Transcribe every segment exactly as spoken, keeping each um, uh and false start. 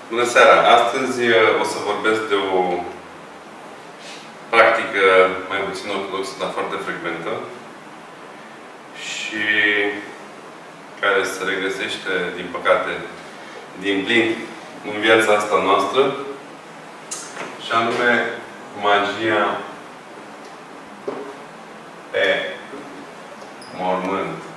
Bună seara! Astăzi o să vorbesc de o practică mai puțin ortodoxă, dar foarte frecventă și care se regăsește, din păcate, din plin în viața asta noastră, și anume magia pe mormânt.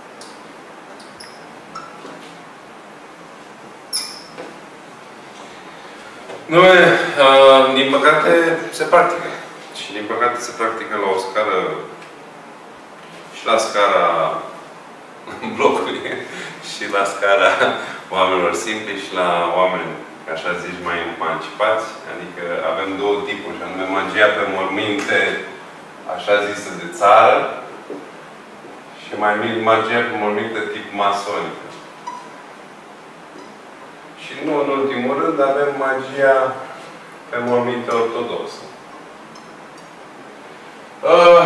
Nu, uh, din păcate, se practică. Și din păcate se practică la o scară și la scara blocului și la scara oamenilor simpli și la oameni, așa zici, mai emancipați. Adică avem două tipuri, și anume magia pe morminte, așa zisă, de țară, și mai mic magia pe morminte tip masonic. Și nu în ultimul rând avem magia pe morminte ortodoxă. Uh,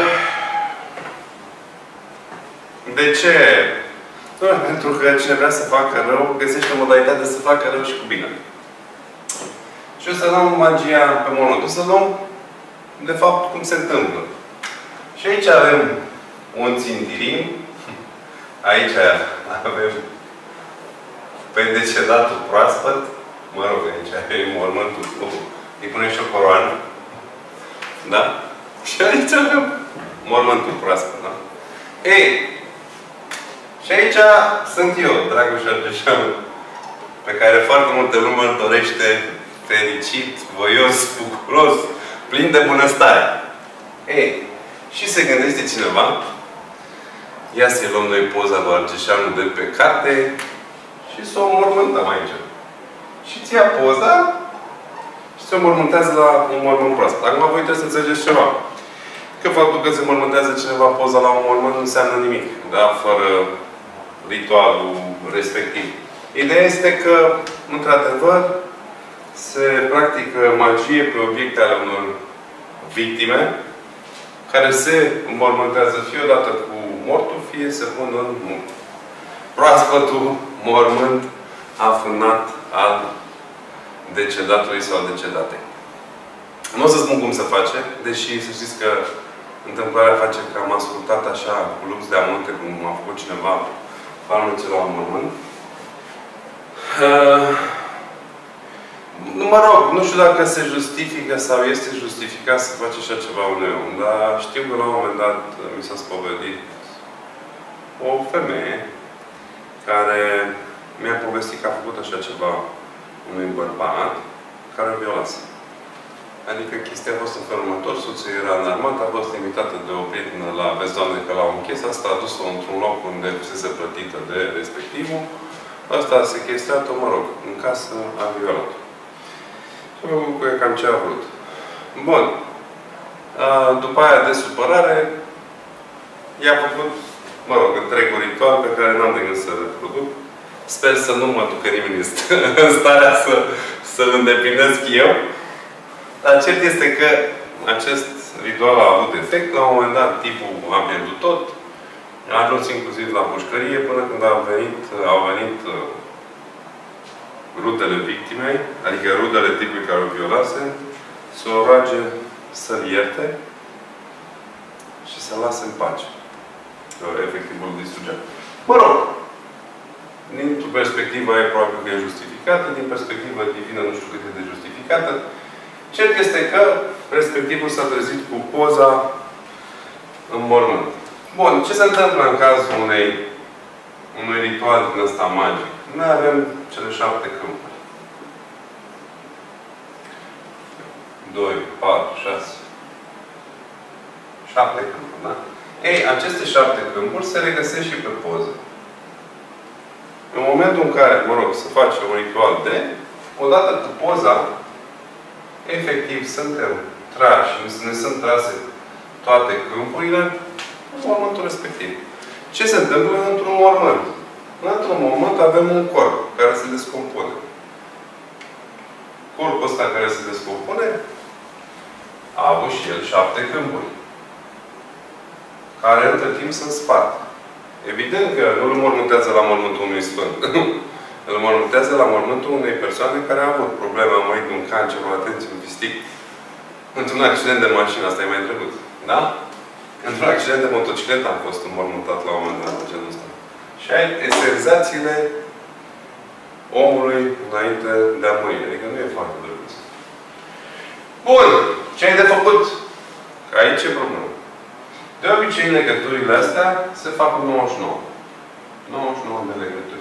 de ce? Uh, pentru că cine vrea să facă rău, găsește o modalitate să facă rău și cu bine. Și o să luăm magia pe mormânt. O să luăm, de fapt, cum se întâmplă. Și aici avem un țintirim. Aici avem pe decedatul proaspăt. Mă rog, aici e mormântul cu... îi pune și o coroană. Da? Și aici avem mormântul proaspăt, da? Ei! Și aici sunt eu, Dragoș Argeșanu, pe care foarte multă lume îl dorește fericit, voios, bucuros, plin de bunăstare. Ei! Și se gândește cineva, ia să-i luăm noi poza lui Argeșanu de pe carte și să o mormântăm aici. Și ți ia poza și se mormântează la un mormânt proaspăt. Acum voi trebuie să înțelegeți ceva. Că faptul că se mormântează cineva poza la un mormânt nu înseamnă nimic, da? Fără ritualul respectiv. Ideea este că, într-adevăr, se practică magie pe obiecte ale unor victime care se înmormântează fie odată cu mortul, fie se pun în mort. Proaspătul mormânt afânat al decedatului sau decedatei. Nu o să spun cum se face, deși să știți că întâmplarea face că am ascultat așa cu lux de amănunte, cum a făcut cineva farmece la un mormânt. Uh, mă rog, nu știu dacă se justifică sau este justificat să faci așa ceva unui om, dar știu că la un moment dat mi s-a spovedit o femeie care mi-a povestit că a făcut așa ceva unui bărbat care o violase. Adică chestia a fost în felul următor, soțul era înarmat, a fost invitată de o prietenă la, vezi, Doamne, că l-au închis, asta a dus-o într-un loc unde fusese plătită de respectivul, asta a sequestrat-o, mă rog, în casă a violat-o. Și a făcut cu ea cam ce a vrut. Bun. A, după aia de supărare, i-a făcut, mă rog, întregul ritual pe care n-am de gând să-l reproduc. Sper să nu mă ducă nimeni în starea să, să-l îndeplinesc eu. Dar cert este că acest ritual a avut efect. La un moment dat, tipul a pierdut tot. A ajuns inclusiv la pușcărie, până când au venit, au venit uh, rudele victimei, adică rudele tipului care o violase, să o roage să-l ierte și să-l lase în pace. Efectiv, îl distrugea. Mă rog, dintr-o perspectivă e probabil că e justificată, din perspectivă divină nu știu cât e de justificată. Cert este că respectivul s-a trezit cu poza în mormânt. Bun, ce se întâmplă în cazul unei, unui ritual din ăsta magic? Noi avem cele șapte câmpuri. Doi, patru, șase. Șapte câmpuri, da? Ei, aceste șapte câmpuri se regăsesc și pe poză. În momentul în care, mă rog, se face un ritual de, odată cu poza, efectiv, suntem trași, ne sunt trase toate câmpurile în mormântul respectiv. Ce se întâmplă într-un mormânt? Într-un mormânt avem un corp care se descompune. Corpul ăsta care se descompune a avut și el șapte câmpuri, care între timp sunt sparte. Evident că nu îl mormântează la mormântul unui sfânt. Îl mormântează la mormântul unei persoane care a avut probleme, a murit de un cancer, o atenție, un fistic. Într-un accident de mașină, asta e mai drăguț. Da? Într-un accident de motocicletă am fost înmormântat la un moment dat de genul ăsta. Și ai esterilizațiile omului înainte de a muri. Adică nu e foarte drăguț. Bun. Ce ai de făcut? Că aici e problemă. De obicei, legăturile astea se fac cu nouăzeci și nouă. nouăzeci și nouă de legături.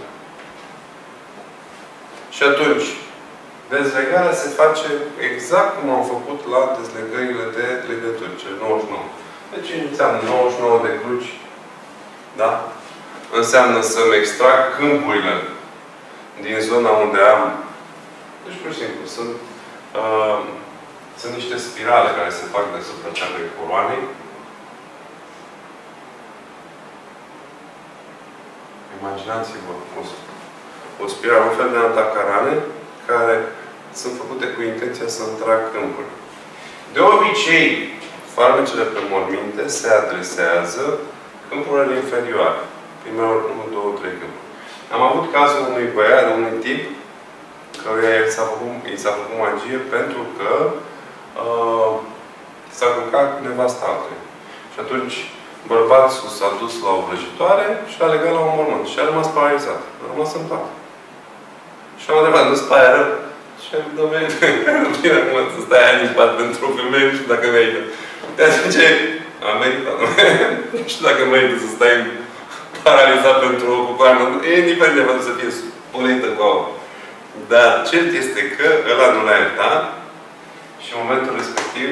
Și atunci, dezlegarea se face exact cum am făcut la dezlegările de legături, cele nouăzeci și nouă. Deci înseamnă nouăzeci și nouă de cruci. Da? Înseamnă să-mi extrag câmpurile din zona unde am. Deci, pur și simplu, sunt, uh, sunt niște spirale care se fac deasupra ceapei coloanei. Imaginați-vă o, o spirală, un fel de antacarane care sunt făcute cu intenția să îmtrag câmpuri. De obicei, farmecele pe morminte se adresează câmpurile inferioare. Primele unu, doi, trei câmpuri. Am avut cazul unui băiat, unui tip, care i s-a făcut, făcut magie pentru că uh, s-a culcat cu nevasta altuia. Și atunci bărbatul s-a dus la o vrăjitoare și a legat la un mormânt. Și a rămas paralizat. A rămas în pat. Și am întrebat, nu-ți pare rău? Și am zis, domnule, nu vine acum să stai ani în pat pentru o femeie, nu știu dacă merită. De atunci am meritat. Nu știu dacă merită să stai paralizat pentru o cucoană. E indiferent de să fie polită cu aur. Dar cert este că ăla nu l-a iertat și în momentul respectiv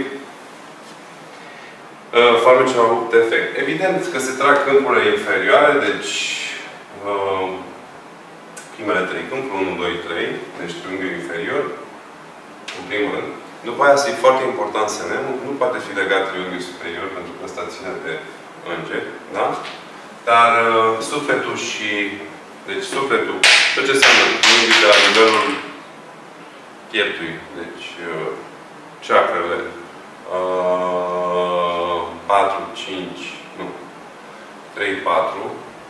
farmecele au avut efect. Evident că se trag câmpurile inferioare, deci uh, primele trei câmpuri, unu, doi, trei, deci triunghiul inferior, în primul rând. După aia e foarte important să ne nu poate fi legat triunghiul superior, pentru că ăsta ține de îngeri, da? Dar uh, sufletul și... Deci sufletul, tot ce înseamnă triunghiul de la nivelul pieptului, deci uh, chakrele, uh, patru, cinci, nu, trei, patru,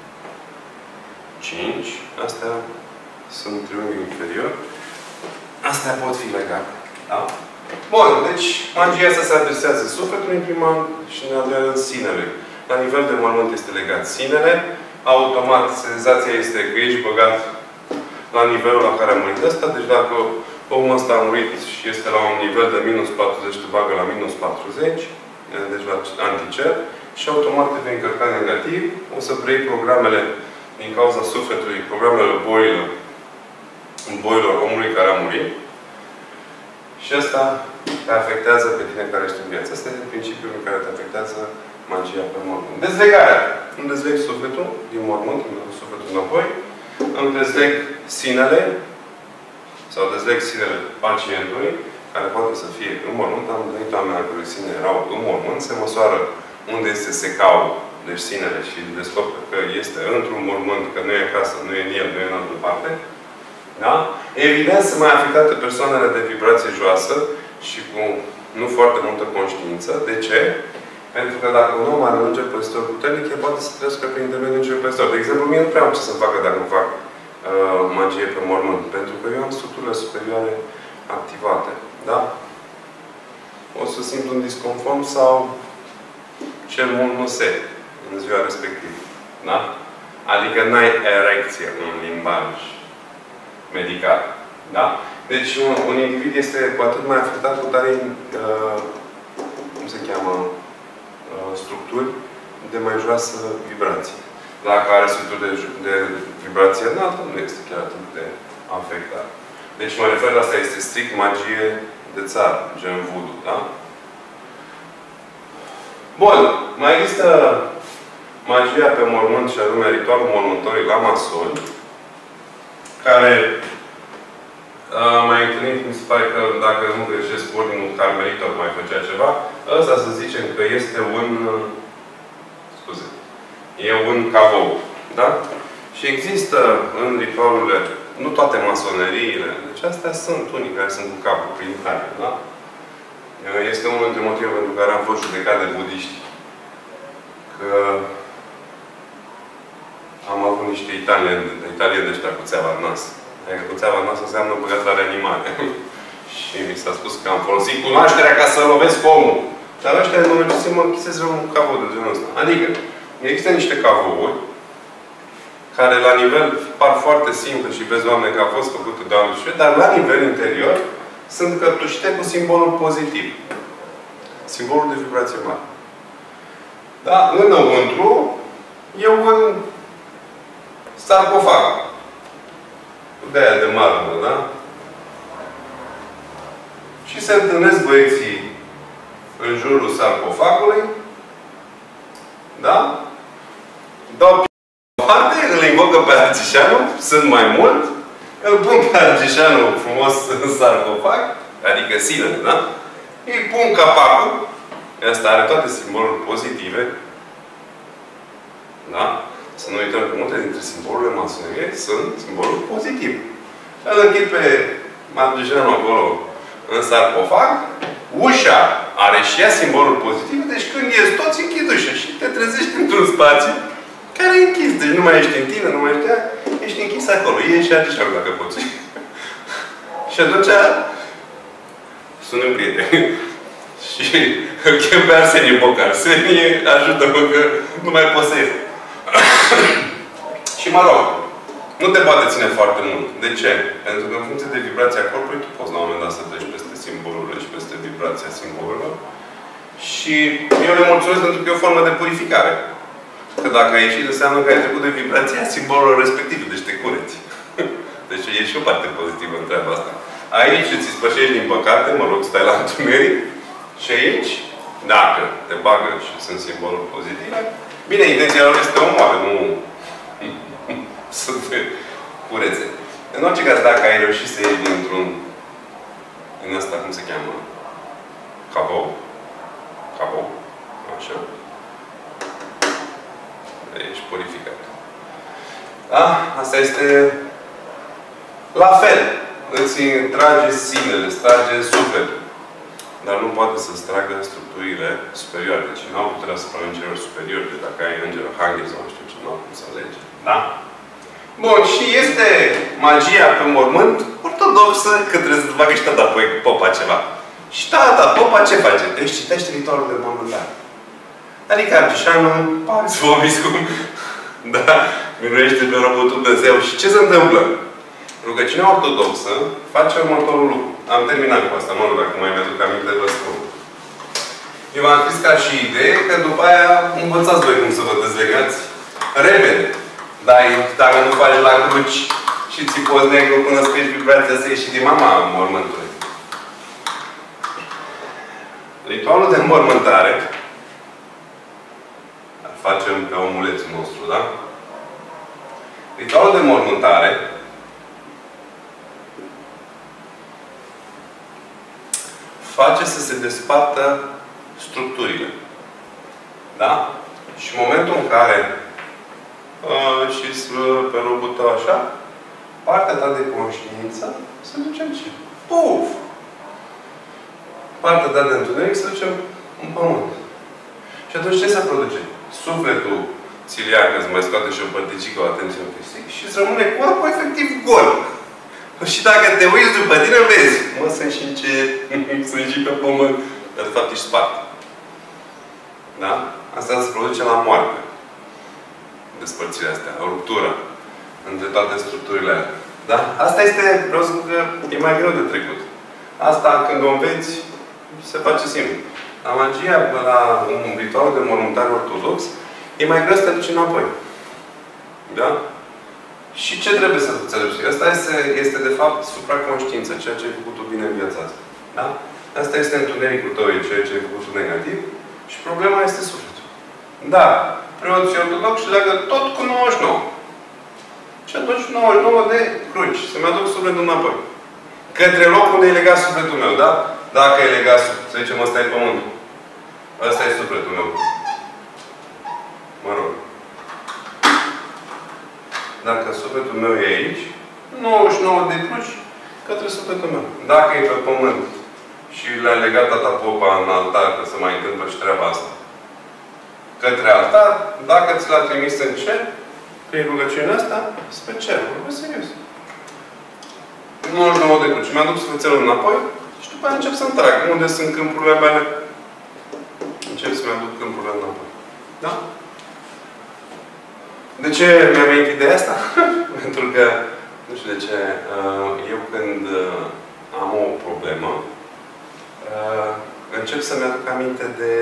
cinci, astea sunt triunghiul inferior. Astea pot fi legate. Da? Bun, deci magia asta se adresează sufletului în prima și în al doilea rând sinele. La nivel de mormânt este legat sinele. Automat, senzația este că ești băgat la nivelul la care a murit ăsta. Deci dacă omul ăsta a murit și este la un nivel de minus patruzeci, te bagă la minus patruzeci, deci la anticer, și automat te vei încărca negativ. O să preiei programele din cauza sufletului, programele boilor, boilor omului care a murit. Și asta te afectează pe tine care ești în viață. Asta este principiul în care te afectează magia pe mormânt. Dezlegarea. Îmi dezleg sufletul din mormânt, îmi dezleg sufletul înapoi, îmi dezleg sinele, sau dezleg sinele pacientului, care poate să fie în mormânt. Am întâlnit oameni ale cărui sine erau în mormânt, se măsoară unde este secaul, deci sinele, și descoperă că este într-un mormânt, că nu e acasă, nu e în el, nu e în altă parte. Da? Evident, sunt mai afectate persoanele de vibrație joasă și cu nu foarte multă conștiință. De ce? Pentru că dacă un om are un înger păzitor puternic, el poate să trăiască prin intermediul îngerului păzitor. De exemplu, mie nu prea am ce să facă dacă nu fac uh, magie pe mormânt. Pentru că eu am structurile superioare activate. Da? O să simt un disconfort sau cel mult nu se în ziua respectivă. Da? Adică n-ai erecție în limbaj medical. Da? Deci un, un individ este cu atât mai afectat cu tare uh, cum se cheamă uh, structuri de mai joasă vibrație. Dacă are structuri de, de vibrație înaltă, nu este chiar atât de afectat. Deci mă refer la asta, este strict magie de țară, gen voodoo, da? Bun. Mai există magia pe mormânt și anume ritualul mormântării la masoni, care am mai întâlnit, mi se pare că, dacă nu greșesc, ordinul carmelitor mai făcea ceva. Ăsta, să zicem că este un... Scuze. E un cavou. Da? Și există în ritualurile, nu toate masoneriile, deci astea sunt unii care sunt cu capul prin care, da? Este unul dintre motivele pentru care am fost judecat de budiști. Că am avut niște italieni, italieni de ăștia cu țeava în nas. Adică cuțeava noastră înseamnă băgat la reanimare. Și mi s-a spus că am folosit cunoașterea ca să lovesc omul. Dar ăștia, în momentul să mă închisez rău un cavou de genul ăsta. Adică, există niște cavouri care la nivel par foarte simple și vezi, Doamne, că a fost făcută, Doamne, și dar la nivel interior sunt căptușite cu simbolul pozitiv. Simbolul de vibrație mare. Da? Înăuntru e un sarcofag. De aia de marmură, da? Și se întâlnesc băieții în jurul sarcofagului. Da? Dau parte, îl invocă pe Argișanu, sunt mai mult, îl pun pe Argișanu frumos în sarcofag, adică sinele, da? Îi pun capacul, ăsta are toate simboluri pozitive, da? Să nu uităm că multe dintre simbolurile masoneriei sunt simboluri pozitive. Îl închid pe Argișanu acolo în sarcofag, ușa are și ea simboluri pozitive, deci când ies toți închid ușa și te trezești într-un spațiu care e închis. Deci nu mai ești în tine, nu mai ești aia, ești închis acolo. Ieși și Argișanu dacă poți. Și atunci sună un prieten. Și îl chem pe Arsenie Boc. Arsenie, ajută-mă că nu mai pot să ies. Și mă rog, nu te poate ține foarte mult. De ce? Pentru că în funcție de vibrația corpului, tu poți la un moment dat să treci peste simbolurile și peste vibrația simbolurilor. Și eu le mulțumesc pentru că e o formă de purificare. Că dacă ai ieșit, înseamnă că ai trecut de vibrația simbolului respectiv. Deci te cureți. Deci e și o parte pozitivă în treaba asta. Aici îți spășești din păcate, mă rog, stai la întuneric. Și aici, dacă te bagă și sunt simboluri pozitive, bine, intenția lor este omoare, nu să te curețe. În orice caz, dacă ai reușit să ieși dintr-un în ăsta, cum se cheamă? Cavou. Cavou. Așa. Ești purificat. Da? Asta este la fel. Îți trage sinele, îți trage sufletul. Dar nu poate să-ți tragă structurile superioare. Deci nu au puterea să facă îngeruri superiori. Deci dacă ai înger Arhanghel sau nu știu ce, nu au cum să alege. Da? Bun, și este magia pe mormânt ortodoxă, că trebuie să facă și tata popa ceva. Și tata popa ce face? Deci citește ritualul de mormântare. Adică Argișanu, pax vobiscum, da, miluiește pe robul Dumnezeu. Și ce se întâmplă? Rugăciunea ortodoxă face următorul lucru. Am terminat cu asta, mă rog, dacă mai mi-aduc aminte, vă spun. Eu am scris ca și idee că după aia învățați voi cum să vă dezlegați repede. Dar dacă nu faci la cruci și ți poți negru până scrii vibrația să ieși din mama mormântului. Ritualul de înmormântare îl facem pe omulețul nostru, da? Ritualul de înmormântare face să se despartă structurile. Da? Și în momentul în care uh, și pe robul tău așa, partea ta de conștiință se duce în ce? Puf! Partea ta de întuneric se duce în pământ. Și atunci ce se produce? Sufletul ți-l ia, că îți mai scoate și o părticică o atenție fizic și îți rămâne corpul efectiv gol. Și dacă te uiți după tine, vezi, mă, sunt și în ce, sunt și pe pământ. Dar de fapt ești spart. Da? Asta se produce la moarte. Despărțirea astea, o ruptură între toate structurile alea. Da? Asta este, vreau să spun că e mai greu de trecut. Asta, când o înveți, se face simplu. La magia, la un ritual de mormântare ortodox, e mai greu să te duci înapoi. Da? Și ce trebuie să înțelegi? Asta este, este, de fapt, supraconștiință, ceea ce ai făcut tu bine în viața asta. Da? Asta este întunericul tău, ceea ce ai făcut tu negativ. Și problema este sufletul. Da, preoții ortodoxi leagă tot cu nouăzeci și nouă. Și atunci nouăzeci și nouă de cruci. Să-mi aduc sufletul înapoi. Către locul unde e legat sufletul meu, da? Dacă e legat, să zicem, ăsta e pământul. Ăsta e sufletul meu. Mă rog. Dacă sufletul meu e aici, nouăzeci și nouă de cruci către sufletul meu. Dacă e pe pământ și le-a legat tata popa în altar, că se mai întâmplă și treaba asta, către altar, dacă ți l-a trimis în cer, prin rugăciunea asta, spre cer. Vorbesc serios. nouăzeci și nouă de cruci. Mi-aduc sufletelul înapoi și după aceea încep să-mi trag. Unde sunt câmpurile mele? Încep să-mi aduc câmpurile înapoi. Da? De ce mi-am venit ideea asta? Pentru că, nu știu de ce, eu când am o problemă, încep să-mi aduc aminte de,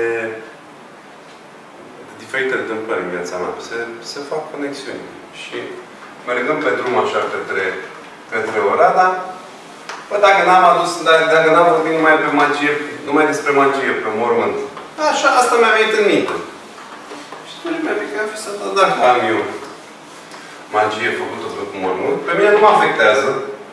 de diferite întâmplări în viața mea. Se, se fac conexiuni. Și mergând pe drum așa către, către Oradea, bă, dacă n-am adus, dacă, dacă n-am vorbit numai pe magie, numai despre magie, pe mormânt, așa, asta mi-a venit în minte. Și atunci mi-a picat fi să văd dacă am eu magie făcută pe mormânt. Pe mine nu mă afectează,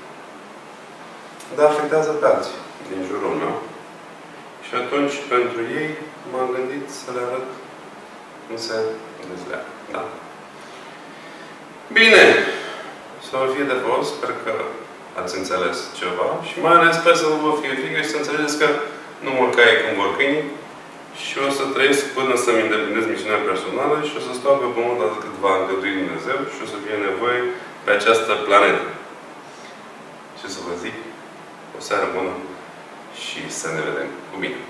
dar afectează pe alții din jurul meu. Și atunci, pentru ei, m-am gândit să le arăt cum se dezleagă. Da? Bine! Să vă fie de folos, sper că ați înțeles ceva și mai ales sper să vă fie frică și să înțelegeți că nu mor caie când vor câinii și o să trăiesc până să-mi îndeplinesc misiunea personală și o să stau pe pământ atât cât va îngădui Dumnezeu și o să fie nevoie pe această planetă. Ce să vă zic? O seară bună și să ne vedem cu bine!